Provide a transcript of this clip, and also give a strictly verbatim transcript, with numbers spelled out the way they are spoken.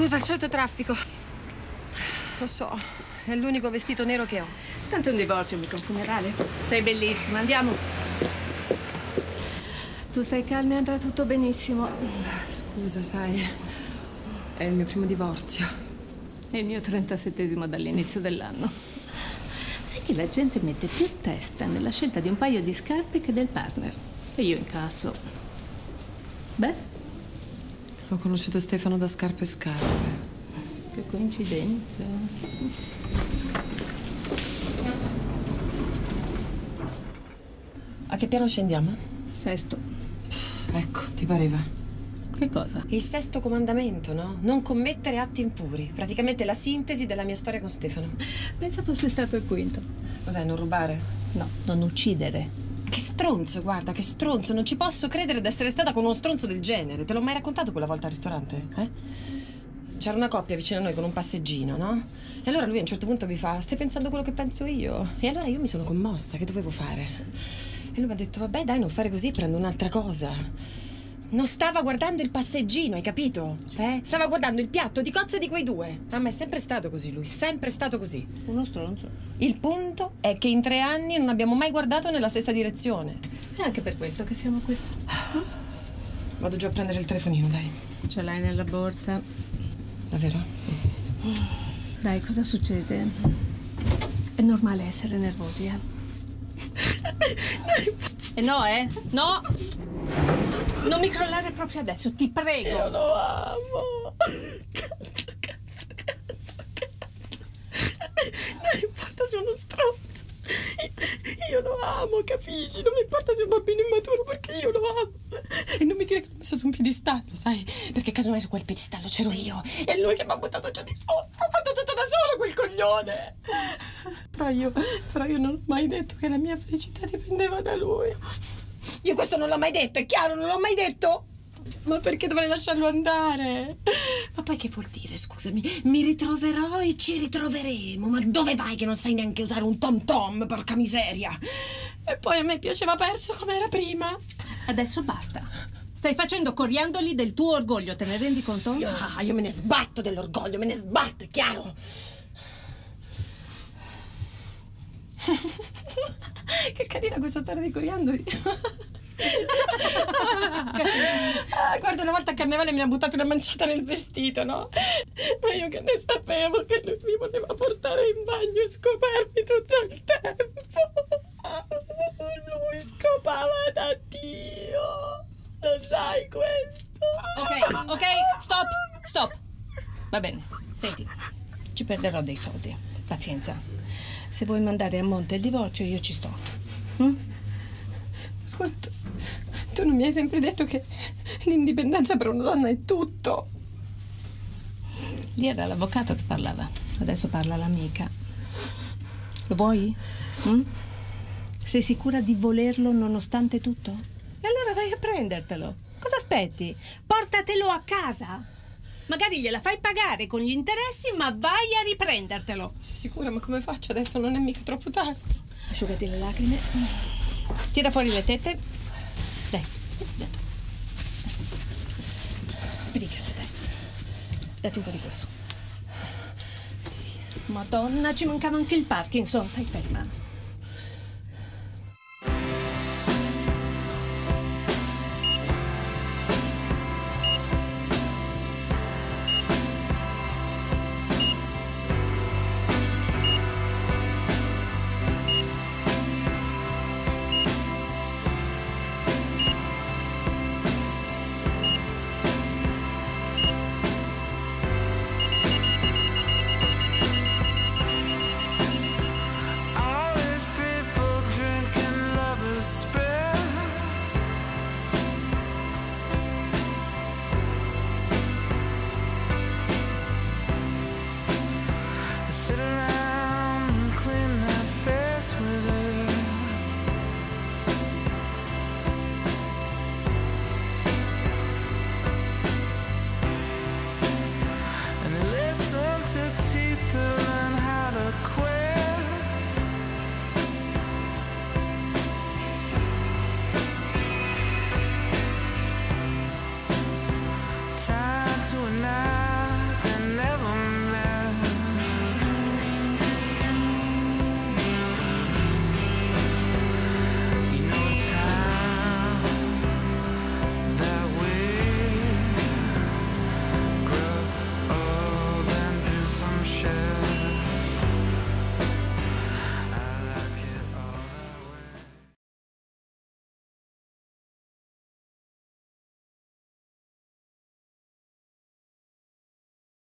Scusa, il solito traffico. Lo so, è l'unico vestito nero che ho. Tanto è un divorzio, mica un funerale. Sei bellissima, andiamo. Tu stai calma e andrà tutto benissimo. Scusa, sai, è il mio primo divorzio. È il mio trentasettesimo dall'inizio dell'anno. Sai che la gente mette più testa nella scelta di un paio di scarpe che del partner. E io incasso. Beh? Ho conosciuto Stefano da Scarpe e Scarpe. Che coincidenza. A che piano scendiamo? Sesto. Ecco, ti pareva? Che cosa? Il sesto comandamento, no? Non commettere atti impuri. Praticamente la sintesi della mia storia con Stefano. Pensa fosse stato il quinto. Cos'è, non rubare? No, non uccidere. Che stronzo, guarda, che stronzo. Non ci posso credere di essere stata con uno stronzo del genere. Te l'ho mai raccontato quella volta al ristorante? Eh? C'era una coppia vicino a noi con un passeggino, no? E allora lui a un certo punto mi fa: stai pensando quello che penso io? E allora io mi sono commossa, che dovevo fare? E lui mi ha detto: vabbè, dai, non fare così, prendo un'altra cosa. Non stava guardando il passeggino, hai capito? Eh? Stava guardando il piatto di cozze di quei due. Ah, ma è sempre stato così lui, sempre stato così. Uno stronzo. Il punto è che in tre anni non abbiamo mai guardato nella stessa direzione. È anche per questo che siamo qui. Vado giù a prendere il telefonino, dai. Ce l'hai nella borsa. Davvero? Dai, cosa succede? È normale essere nervosi, eh? E no, eh? No! Non mi crollare proprio adesso, ti prego! Io lo amo! Cazzo, cazzo, cazzo, cazzo! Non importa se è uno stronzo! Io lo amo, capisci? Non mi importa se è un bambino immaturo, perché io lo amo! E non mi dire che l'ho messo su un piedistallo, sai? Perché casomai su quel piedistallo c'ero io! E è lui che mi ha buttato giù di sotto! Ha fatto tutto da solo, quel coglione! Però io, però io non ho mai detto che la mia felicità dipendeva da lui. Io questo non l'ho mai detto, è chiaro, non l'ho mai detto. Ma perché dovrei lasciarlo andare? Ma poi che vuol dire, scusami? Mi ritroverò e ci ritroveremo. Ma dove vai che non sai neanche usare un tom tom, porca miseria? E poi a me piaceva perso come era prima. Adesso basta. Stai facendo coriandoli del tuo orgoglio, te ne rendi conto? Io, ah, io me ne sbatto dell'orgoglio, me ne sbatto, è chiaro? Che carina questa storia dei coriandoli. Ah, guarda, una volta a Carnevale mi ha buttato una manciata nel vestito, no? Ma io che ne sapevo che lui mi voleva portare in bagno e scoparmi tutto il tempo. Lui scopava da Dio. Lo sai questo? Ok, ok, stop, stop. Va bene, senti, ci perderò dei soldi. Pazienza. Se vuoi mandare a monte il divorzio, io ci sto. Mm? Scusa, tu, tu non mi hai sempre detto che l'indipendenza per una donna è tutto. Lì era l'avvocato che parlava, adesso parla l'amica. Lo vuoi? Mm? Sei sicura di volerlo nonostante tutto? E allora vai a prendertelo. Cosa aspetti? Portatelo a casa. Magari gliela fai pagare con gli interessi, ma vai a riprendertelo. Sei sicura? Ma come faccio? Adesso non è mica troppo tardi. Asciugati le lacrime. Tira fuori le tette. Dai, dentro. Sbrigati, dai. Dati un po' di questo. Sì. Madonna, ci mancava anche il Parkinson. Stai ferma.